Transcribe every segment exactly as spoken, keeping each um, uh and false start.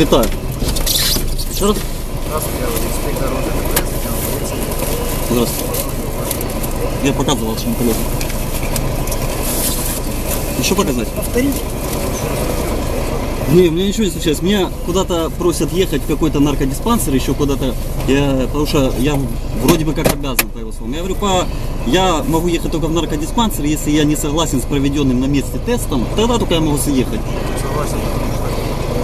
Вітаю. Ще раз? Здравствуйте, я инспектор РУДТП, сначала полиции. Здравствуйте. Я показывал вашему коллегу. Еще показать? Повторите. Не, у меня ничего не случается. Меня куда-то просят ехать в какой-то наркодиспансер, еще куда-то. Я, потому что я вроде бы как обязан, по его словам. Я говорю, по, я могу ехать только в наркодиспансер, если я не согласен с проведенным на месте тестом, тогда только я могу съехать. Согласен, потому что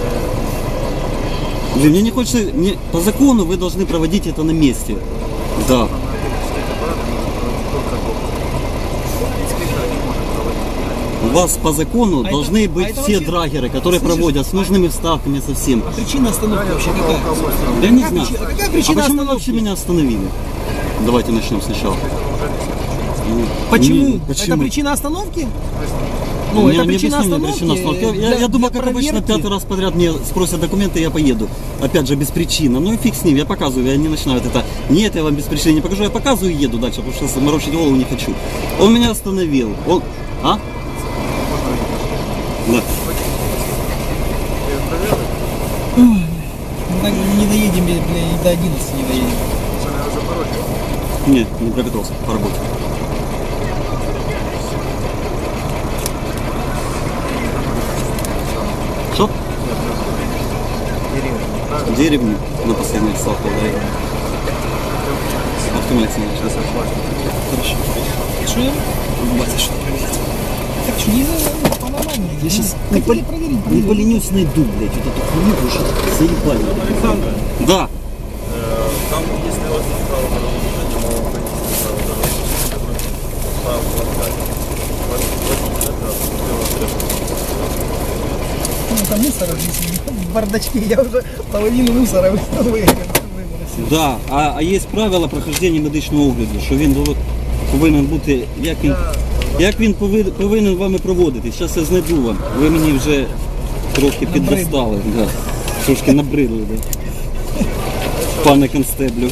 Блин, мне не хочется, мне, по закону вы должны проводить это на месте. Да. на наркотических аппаратах можно проводить только доктор. Инспектор не может проводить. У вас по закону А должны это- быть а это все вообще- драгеры, которые Слышишь, проводят с нужными вставками совсем. А причина остановки вообще какая? Я не Какая знаю. причина- какая А причина почему вы остановки? вообще меня остановили? Давайте начнем сначала. Ну, Почему? не, почему? Это причина остановки? Ну, Ну, не, это не причина объясни мне остановки. причину остановки. Я, для- я думаю, для как обычно, проверки. пятый раз подряд мне спросят документы, я поеду. Опять же, без причины. Ну и фиг с ним, я показываю, я не начинаю вот это. Нет, я вам без причины не покажу, я показываю и еду дальше, потому что морочить голову не хочу. Он меня остановил. Он... А? Да. Мы так не доедем, бля, и до одиннадцати не доедем. Сами Запорожье. Нет, не приготовился по работе. Что? Деревня, правильно? Деревню на последних часах полдорога. Автоматично. Сейчас я плачу. Хорошо. Что я? База, что проверять. Так что, не знаю, по-нормальному. Я сейчас не, Хотели пол- проверить, не проверили. поленюсь, найду, блядь, вот эту хуйню, потому что заебали. Александр, Да. э, там, если у вас есть право дорожного движения, мы вам принесли право дорожного движения, право блокады. Водитель это Ну, там мусора здесь в бардачке. Я уже половину мусора вы- выбросил. Да, а, а є правила прохождення медичного огляду, що він дово- повинен бути, як він, як він пови- повинен вами проводитись. Зараз я знайду вам. Ви мені вже трохи піддостали, да. Трошки набридли, да. Пане констеблю.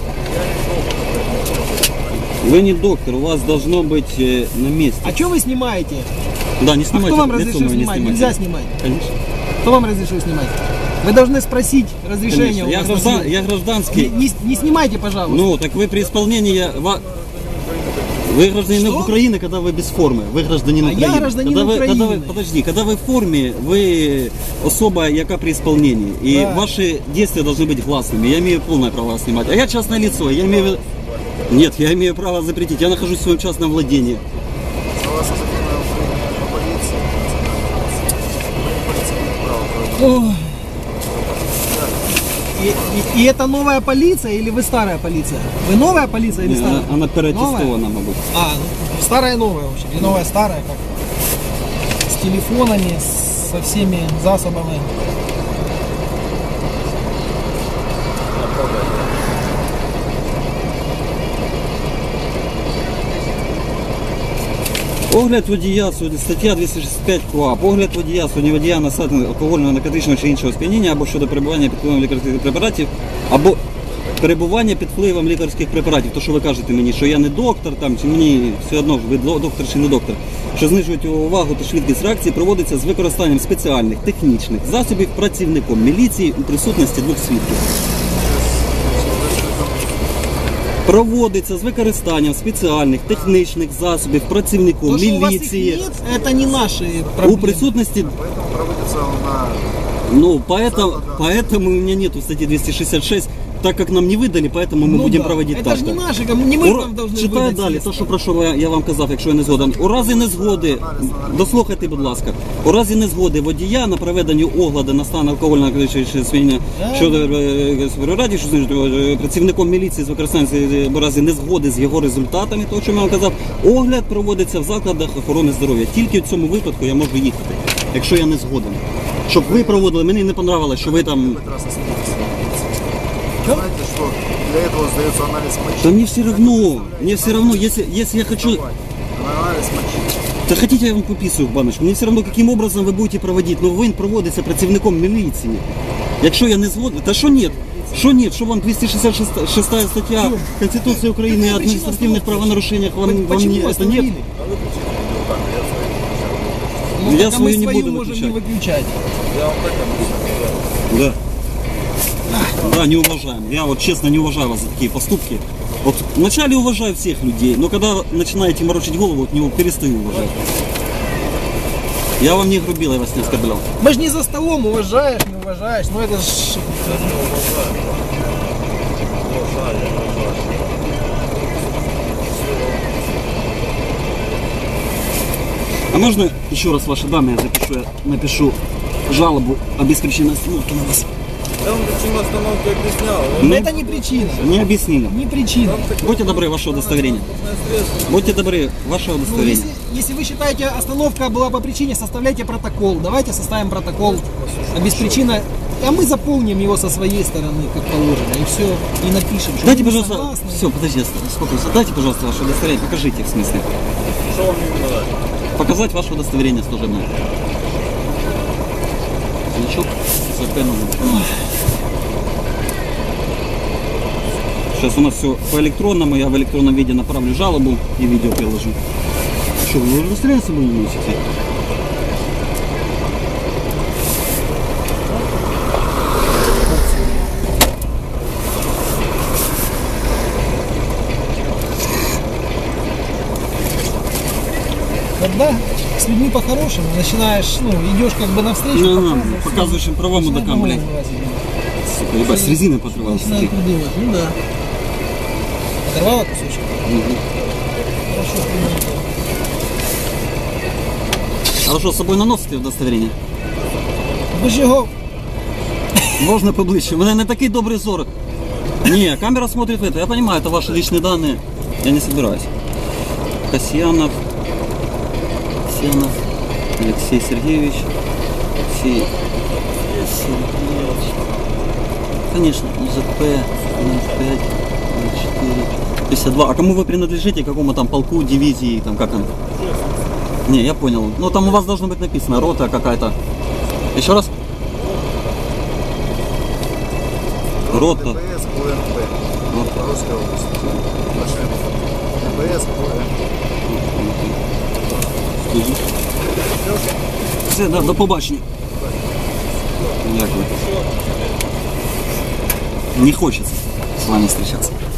Ви не доктор, у вас должно быть э, на месте. А что вы снимаете? Да, не А снимайте. кто вам лицо разрешил мое не снимать? снимайте. Нельзя снимать. Конечно. Кто вам разрешил снимать? Вы должны спросить разрешение. Конечно. у Я, вас на граждан, съемку. я гражданский. Не, не, не снимайте, пожалуйста. Ну, так вы при исполнении... ва- Вы гражданин Что? Украины, когда вы без формы. Вы гражданин А я Украины. гражданин когда вы, когда вы, України. подожди, когда вы в форме, вы особа, яка при исполнении. И Да. ваши действия должны быть гласными. Я имею полное право вас снимать. А я частное лицо. Я имею... в виду- Нет, я имею право запретить. Я нахожусь в своем частном владении. Согласно закону Украины о полиции, полиция имеет право проводить. Ой. И, и- и это новая полиция или вы старая полиция? Вы новая полиция или Ні, старая? Вона, вона переатестована, мабуть. А, ну, старая новая вообще. Или новая старая как? С телефонами, с- со всеми засобами. Огляд водія, сьогодні стаття двісті шістдесят п'ять КУАП. Огляд водія, сьогодні водія на стан алкогольного, наркотичного чи іншого сп'яніння або щодо перебування під впливом лікарських препаратів, або перебування під впливом лікарських препаратів. То, що ви кажете мені, що я не доктор, там, чи мені все одно, ви доктор чи не доктор, що знижують увагу та швидкість реакції, проводиться з використанням спеціальних технічних засобів працівником міліції у присутності двох свідків. Проводиться з використанням спеціальних технічних засобів працівником То, что у вас их міліції нет, это не наши у проблемы. присутності. Поэтому проводится на... Ну, поэтому, поэтому у меня нету статьи двести шестьдесят шесть, так как нам не выдали, поэтому мы Ну будем да. проводить Это так. же не наши, не мы Ура... вам должны Читаю выдать далі, средства. то, що про що я- я вам казав, якщо я не згоден. У разі незгоди, дослухайте, будь ласка, у разі незгоди водія на проведенню огляду на стан алкогольного чи сп'яніння щодо е, раді, що значить, е, працівником міліції з використанням е, у разі незгоди з його результатами, того, що я вам казав, огляд проводиться в закладах охорони здоров'я. Тільки в цьому випадку я можу їхати, якщо я не згоден. Щоб ви проводили, мені не понравилось, що ви там... Хоть раз остановитесь на полиции. Знаете, что для этого сдается анализ мочи. Да мне все равно, мне все равно, если, если я хочу... Анализ мочи. Да хотите, я вам пописую в баночку. Мне все равно, каким образом ви будете проводити. Ну, він проводиться працівником міліції. Якщо я не згоден, та що ні? Що ні? Що вам двісті шістдесят шестая стаття Конституції України о адміністративних правонарушениях вам, вам Почему не, это остановили? нет? Ну, Я так а свою мы не свою буду можем выключать. не выключать. Я вам так объясню. Да. Да, не уважаем. Я вот честно не уважаю вас за такие поступки. Вот вначале уважаю всех людей, но когда начинаете морочить голову, от него перестаю уважать. Я вам не грубил, я вас не оскорблял. Мы же не за столом, уважаешь, не уважаешь. Ну это ж... А можно еще раз ваши данные я запишу, я напишу жалобу о беспричинной остановке на вас. Я вам причину остановки объяснял. Но Ну, это не причина. не объяснили. Не причина. Будьте добры, ваше удостоверение. Будьте добры, ваше Ну, удостоверение. если, если вы считаете, остановка была по причине, составляйте протокол. Давайте составим протокол о беспричинной. А мы заполним его со своей стороны, как положено. И все. И напишем, что Дайте, мы не пожалуйста, согласны. все, подожди, сколько, дайте, пожалуйста, ваше удостоверение, покажите, в смысле. Что вам именно дать? Показать ваше удостоверение служебное. Значок с экраном. Сейчас у нас все по электронному, я в электронном виде направлю жалобу и видео приложу. Что, вы удостоверение с собой не носите? Когда с людьми по-хорошему начинаешь, ну, идешь как бы навстречу, Ну, показываешь, показываешь им права начинают мудакам, блядь. голову вылазить. Сука, ебать, с резиной подрывался. Начинают придумывать. Ну да. Оторвала кусочек? Мгм. Хорошо, примерно. А ви що, з собою наносите удостоверення? Ви ж його Можна поближче, у мене не такий добрий зорок. Ні, камера смотрит в это, я понимаю, это ваши личные данные. Я не собираюсь. Касьянов, Касьянов, Алексей Сергеевич, Алексей Сергеевич. Конечно, УЗП ноль пять ноль четыре пятьдесят два. А кому вы принадлежите, какому там полку, дивизии, там как он? Не, я понял. Ну там у вас должно быть написано рота какая-то. Еще раз? Рота. ДПС, ОМП. Рота. Русская область. ДПС, ОМП. Все, да, до побачення. Дякую. Не хочется с вами встречаться.